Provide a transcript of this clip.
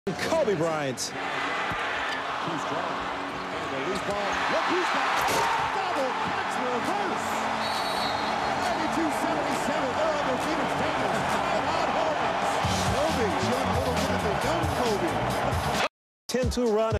Kobe Bryant. He's drawn. And the loose ball. Look who's back. Double catch reverse. 92-77. They're undefeated Bengals. Timeout Hornets. Kobe showing a little bit of the young Kobe. 10-2 run.